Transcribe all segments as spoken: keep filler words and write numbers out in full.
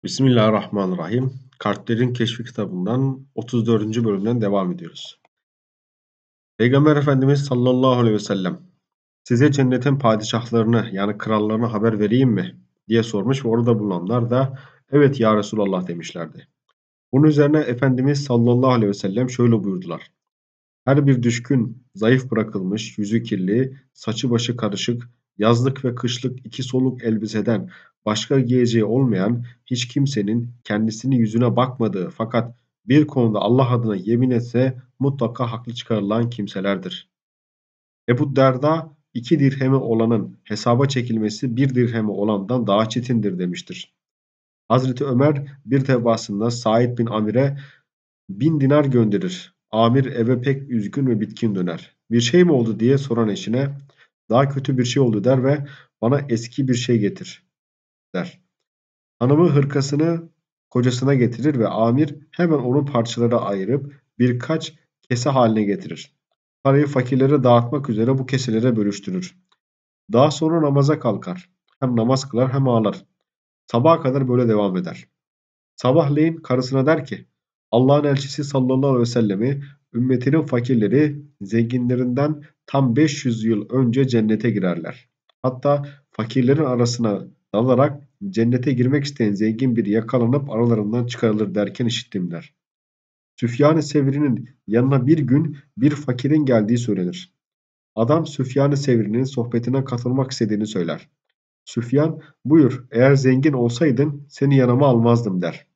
Bismillahirrahmanirrahim. Kalplerin Keşfi kitabından otuz dördüncü bölümden devam ediyoruz. Peygamber Efendimiz sallallahu aleyhi ve sellem size cennetin padişahlarını yani krallarını haber vereyim mi diye sormuş ve orada bulunanlar da evet ya Resulallah demişlerdi. Bunun üzerine Efendimiz sallallahu aleyhi ve sellem şöyle buyurdular. Her bir düşkün, zayıf bırakılmış, yüzü kirli, saçı başı karışık, yazlık ve kışlık iki soluk elbiseden başka giyeceği olmayan hiç kimsenin kendisini yüzüne bakmadığı fakat bir konuda Allah adına yemin etse mutlaka haklı çıkarılan kimselerdir. Ebu Derda iki dirhemi olanın hesaba çekilmesi bir dirhemi olandan daha çetindir demiştir. Hazreti Ömer bir defasında Said bin Amir'e bin dinar gönderir. Amir eve pek üzgün ve bitkin döner. Bir şey mi oldu diye soran eşine daha kötü bir şey oldu der ve bana eski bir şey getir der. Hanımı hırkasını kocasına getirir ve amir hemen onu parçalara ayırıp birkaç kese haline getirir. Parayı fakirlere dağıtmak üzere bu keselere bölüştürür. Daha sonra namaza kalkar. Hem namaz kılar hem ağlar. Sabaha kadar böyle devam eder. Sabahleyin karısına der ki Allah'ın elçisi sallallahu aleyhi ve sellemi ümmetinin fakirleri zenginlerinden tam beş yüz yıl önce cennete girerler. Hatta fakirlerin arasına dalarak cennete girmek isteyen zengin biri yakalanıp aralarından çıkarılır derken işittim der. Süfyan-ı Sevri'nin yanına bir gün bir fakirin geldiği söylenir. Adam Süfyan-ı Sevri'nin sohbetine katılmak istediğini söyler. Süfyan buyur eğer zengin olsaydın seni yanıma almazdım der.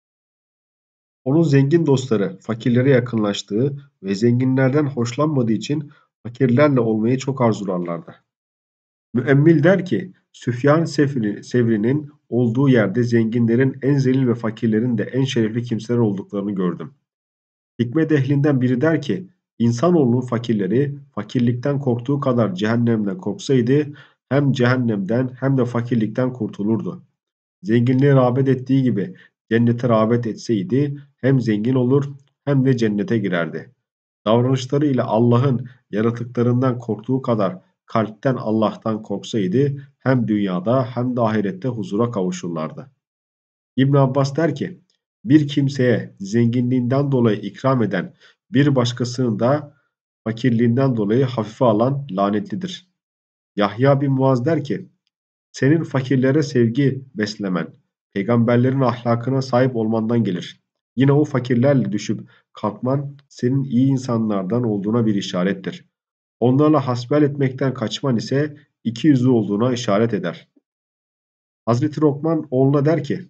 Onun zengin dostları fakirlere yakınlaştığı ve zenginlerden hoşlanmadığı için fakirlerle olmayı çok arzularlardı. Müemmil der ki, Süfyan Sevri- Sevri'nin olduğu yerde zenginlerin en zelil ve fakirlerin de en şerefli kimseler olduklarını gördüm. Hikmet ehlinden biri der ki, insanoğlunun fakirleri fakirlikten korktuğu kadar cehennemden korksaydı hem cehennemden hem de fakirlikten kurtulurdu. Zenginliğe rağbet ettiği gibi cennete rağbet etseydi hem zengin olur hem de cennete girerdi. Davranışlarıyla Allah'ın yaratıklarından korktuğu kadar kalpten Allah'tan korksaydı hem dünyada hem de ahirette huzura kavuşurlardı. İbn Abbas der ki, bir kimseye zenginliğinden dolayı ikram eden bir başkasının da fakirliğinden dolayı hafife alan lanetlidir. Yahya bin Muaz der ki, senin fakirlere sevgi beslemen, peygamberlerin ahlakına sahip olmandan gelir. Yine o fakirlerle düşüp kalkman senin iyi insanlardan olduğuna bir işarettir. Onlarla hasbel etmekten kaçman ise iki yüzlü olduğuna işaret eder. Hazreti Lokman oğluna der ki,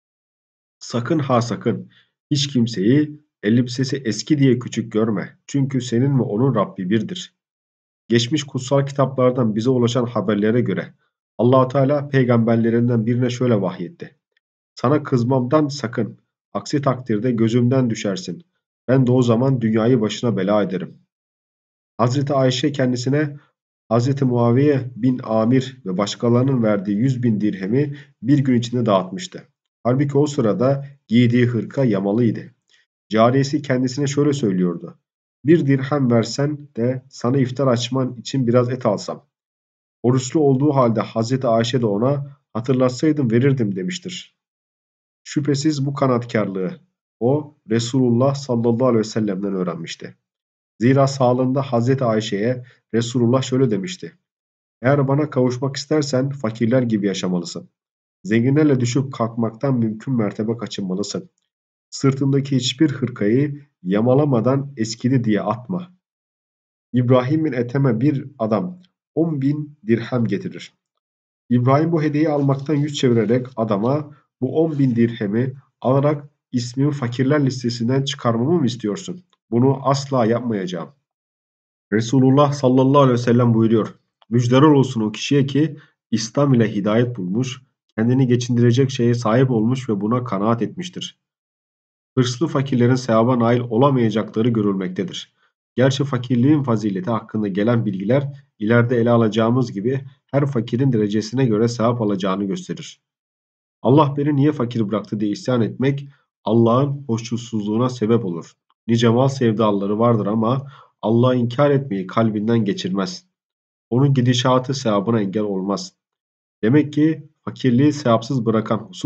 sakın ha sakın hiç kimseyi elbisesi eski diye küçük görme. Çünkü senin ve onun Rabbi birdir. Geçmiş kutsal kitaplardan bize ulaşan haberlere göre Allah Teala peygamberlerinden birine şöyle vahyetti. Sana kızmamdan sakın. Aksi takdirde gözümden düşersin. Ben de o zaman dünyayı başına bela ederim. Hazreti Ayşe kendisine Hazreti Muaviye bin Amir ve başkalarının verdiği yüz bin dirhemi bir gün içinde dağıtmıştı. Halbuki o sırada giydiği hırka yamalıydı. Cariyesi kendisine şöyle söylüyordu. Bir dirhem versen de sana iftar açman için biraz et alsam. Oruçlu olduğu halde Hazreti Ayşe de ona hatırlatsaydım verirdim demiştir. Şüphesiz bu kanatkarlığı o Resulullah sallallahu aleyhi ve sellem'den öğrenmişti. Zira sağlığında Hazreti Ayşe'ye Resulullah şöyle demişti. Eğer bana kavuşmak istersen fakirler gibi yaşamalısın. Zenginlerle düşüp kalkmaktan mümkün mertebe kaçınmalısın. Sırtındaki hiçbir hırkayı yamalamadan eskidi diye atma. İbrahim bin Ethem'e bir adam on bin dirhem getirir. İbrahim bu hediyeyi almaktan yüz çevirerek adama bu on bin dirhemi alarak ismimi fakirler listesinden çıkarmamı mı istiyorsun? Bunu asla yapmayacağım. Resulullah sallallahu aleyhi ve sellem buyuruyor. Müjdeler olsun o kişiye ki İslam ile hidayet bulmuş, kendini geçindirecek şeye sahip olmuş ve buna kanaat etmiştir. Hırslı fakirlerin sevaba nail olamayacakları görülmektedir. Gerçi fakirliğin fazileti hakkında gelen bilgiler ileride ele alacağımız gibi her fakirin derecesine göre sevap alacağını gösterir. Allah beni niye fakir bıraktı diye isyan etmek Allah'ın hoşnutsuzluğuna sebep olur. Nice mal sevdalıları vardır ama Allah'ı inkar etmeyi kalbinden geçirmez. Onun gidişatı sevabına engel olmaz. Demek ki fakirliği sevapsız bırakan husus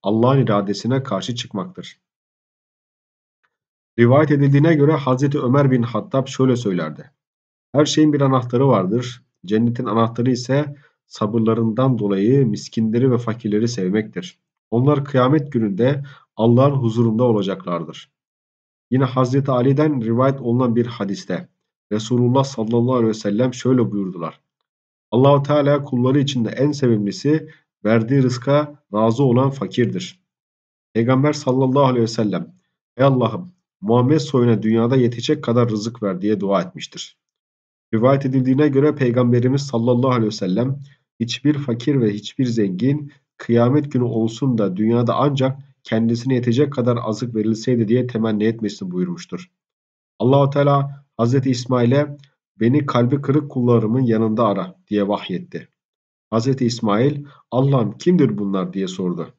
Allah'ın iradesine karşı çıkmaktır. Rivayet edildiğine göre Hazreti Ömer bin Hattab şöyle söylerdi: Her şeyin bir anahtarı vardır. Cennetin anahtarı ise sabırlarından dolayı miskinleri ve fakirleri sevmektir. Onlar kıyamet gününde Allah'ın huzurunda olacaklardır. Yine Hazreti Ali'den rivayet olunan bir hadiste Resulullah sallallahu aleyhi ve sellem şöyle buyurdular: Allahu Teala kulları içinde en sevimlisi, verdiği rızka razı olan fakirdir. Peygamber sallallahu aleyhi ve sellem, Ey Allah'ım, Muhammed soyuna dünyada yetecek kadar rızık ver diye dua etmiştir. Rivayet edildiğine göre Peygamberimiz sallallahu aleyhi ve sellem hiçbir fakir ve hiçbir zengin kıyamet günü olsun da dünyada ancak kendisine yetecek kadar azık verilseydi diye temenni etmesini buyurmuştur. Allahu Teala Hazreti İsmail'e beni kalbi kırık kullarımın yanında ara diye vahyetti. Hazreti İsmail Allah'ım kimdir bunlar diye sordu.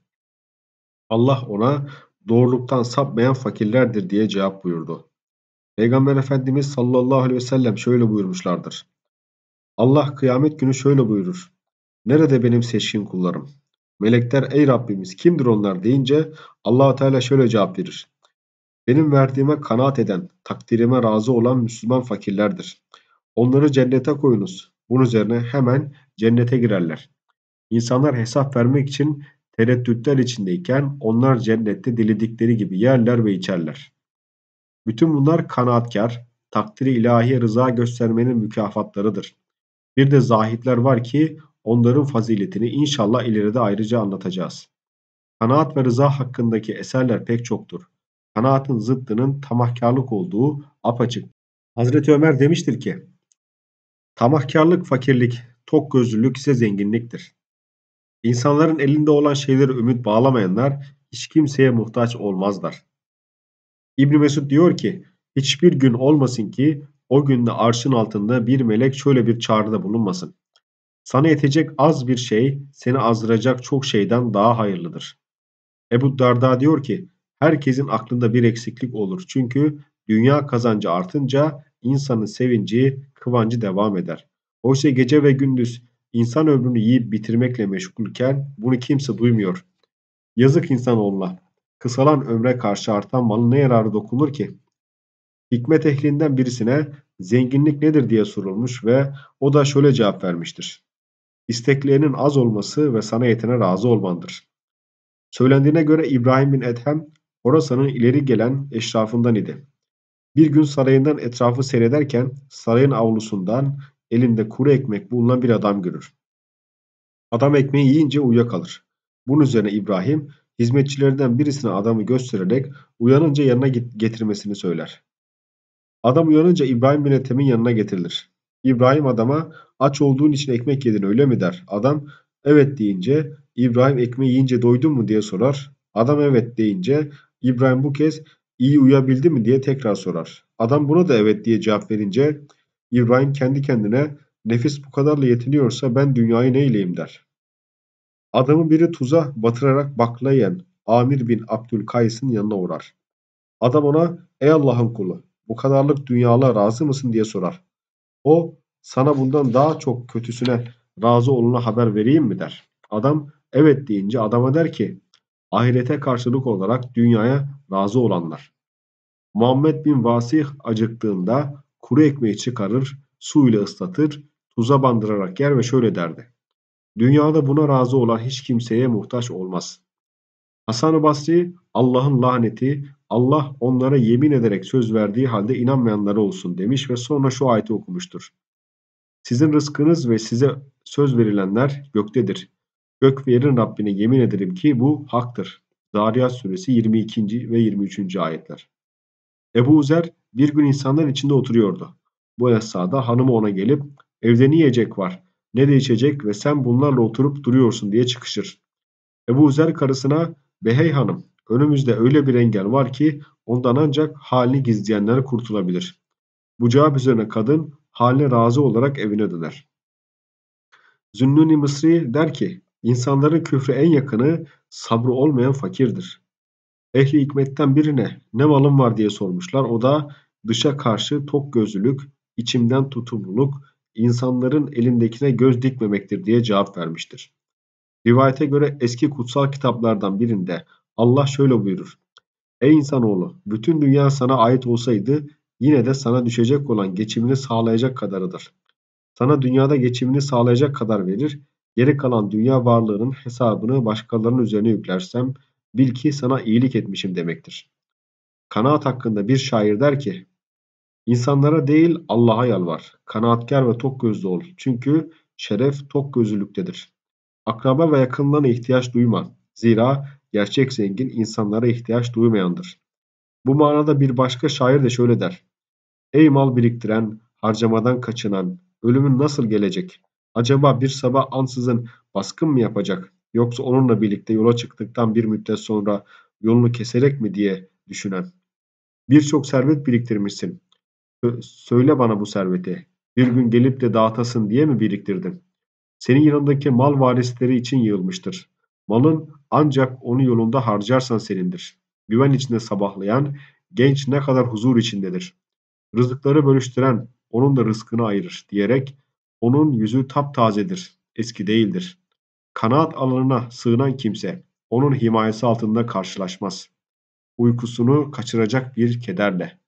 Allah ona doğruluktan sapmayan fakirlerdir diye cevap buyurdu. Peygamber Efendimiz sallallahu aleyhi ve sellem şöyle buyurmuşlardır. Allah kıyamet günü şöyle buyurur: Nerede benim seçkin kullarım? Melekler ey Rabbimiz kimdir onlar deyince Allah Teala şöyle cevap verir: Benim verdiğime kanaat eden, takdirime razı olan Müslüman fakirlerdir. Onları cennete koyunuz. Bunun üzerine hemen cennete girerler. İnsanlar hesap vermek için tereddütler içindeyken onlar cennette diledikleri gibi yerler ve içerler. Bütün bunlar kanaatkar, takdiri ilahiye rıza göstermenin mükafatlarıdır. Bir de zahitler var ki onların faziletini inşallah ileride ayrıca anlatacağız. Kanaat ve rıza hakkındaki eserler pek çoktur. Kanaatın zıddının tamahkarlık olduğu apaçık. Hazreti Ömer demiştir ki, tamahkarlık fakirlik, tokgözlülük ise zenginliktir. İnsanların elinde olan şeylere ümit bağlamayanlar hiç kimseye muhtaç olmazlar. İbn Mesud diyor ki, hiçbir gün olmasın ki o günde arşın altında bir melek şöyle bir çağrıda bulunmasın. Sana yetecek az bir şey seni azdıracak çok şeyden daha hayırlıdır. Ebu Darda diyor ki, herkesin aklında bir eksiklik olur. Çünkü dünya kazancı artınca insanın sevinci, kıvancı devam eder. Oysa gece ve gündüz insan ömrünü yiyip bitirmekle meşgulken bunu kimse duymuyor. Yazık insanoğluna. Kısalan ömre karşı artan malın ne yararı dokunur ki? Hikmet ehlinden birisine zenginlik nedir diye sorulmuş ve o da şöyle cevap vermiştir. İsteklerinin az olması ve sana yetene razı olmandır. Söylendiğine göre İbrahim bin Ethem, Horasan'ın ileri gelen eşrafından idi. Bir gün sarayından etrafı seyrederken sarayın avlusundan elinde kuru ekmek bulunan bir adam görür. Adam ekmeği yiyince uyuyakalır. Bunun üzerine İbrahim, hizmetçilerinden birisine adamı göstererek uyanınca yanına getirmesini söyler. Adam uyanınca İbrahim bin Ethem'in yanına getirilir. İbrahim adama aç olduğun için ekmek yedin öyle mi der. Adam evet deyince İbrahim ekmeği yiyince doydun mu diye sorar. Adam evet deyince İbrahim bu kez iyi uyuyabildi mi diye tekrar sorar. Adam buna da evet diye cevap verince İbrahim kendi kendine nefis bu kadarla yetiniyorsa ben dünyayı neyleyim der. Adamı biri tuza batırarak baklayan Amir bin Abdülkays'ın yanına uğrar. Adam ona ey Allah'ın kulu bu kadarlık dünyala razı mısın diye sorar. O sana bundan daha çok kötüsüne razı oluna haber vereyim mi der. Adam evet deyince adama der ki ahirete karşılık olarak dünyaya razı olanlar. Muhammed bin Vasih acıktığında kuru ekmeği çıkarır, su ile ıslatır, tuza bandırarak yer ve şöyle derdi. Dünyada buna razı olan hiç kimseye muhtaç olmaz. Hasan-ı Basri Allah'ın laneti Allah onlara yemin ederek söz verdiği halde inanmayanlara olsun demiş ve sonra şu ayeti okumuştur. Sizin rızkınız ve size söz verilenler göktedir. Gök ve yerin Rabbine yemin ederim ki bu haktır. Zariyat suresi yirmi ikinci ve yirmi üçüncü ayetler. Ebu Uzer bir gün insanlar içinde oturuyordu. Bu esnada hanımı ona gelip evde ne yiyecek var, ne de içecek ve sen bunlarla oturup duruyorsun diye çıkışır. Ebu Uzer karısına Behey hanım önümüzde öyle bir engel var ki ondan ancak halini gizleyenler kurtulabilir. Bu cevap üzerine kadın haline razı olarak evine döner. Zünnuni Mısri der ki insanların küfre en yakını sabrı olmayan fakirdir. Ehli hikmetten birine ne malın var diye sormuşlar. O da dışa karşı tok gözlülük, içimden tutumluluk, insanların elindekine göz dikmemektir diye cevap vermiştir. Rivayete göre eski kutsal kitaplardan birinde Allah şöyle buyurur: Ey insanoğlu, bütün dünya sana ait olsaydı yine de sana düşecek olan geçimini sağlayacak kadarıdır. Sana dünyada geçimini sağlayacak kadar verir, geri kalan dünya varlığının hesabını başkalarının üzerine yüklersem bil ki sana iyilik etmişim demektir. Kanaat hakkında bir şair der ki, İnsanlara değil Allah'a yalvar. Kanaatkar ve tok gözlü ol. Çünkü şeref tok gözlülüktedir. Akraba ve yakınlarına ihtiyaç duyma. Zira gerçek zengin insanlara ihtiyaç duymayandır. Bu manada bir başka şair de şöyle der: Ey mal biriktiren, harcamadan kaçınan, ölümün nasıl gelecek? Acaba bir sabah ansızın baskın mı yapacak? Yoksa onunla birlikte yola çıktıktan bir müddet sonra yolunu keserek mi diye düşünen. Birçok servet biriktirmişsin. Söyle bana bu serveti. Bir gün gelip de dağıtasın diye mi biriktirdin? Senin yanındaki mal varisleri için yığılmıştır. Malın ancak onu yolunda harcarsan senindir. Güven içinde sabahlayan genç ne kadar huzur içindedir. Rızıkları bölüştüren onun da rızkını ayırır diyerek onun yüzü taptazedir, eski değildir. Kanaat alanına sığınan kimse onun himayesi altında karşılaşmaz. Uykusunu kaçıracak bir kederle.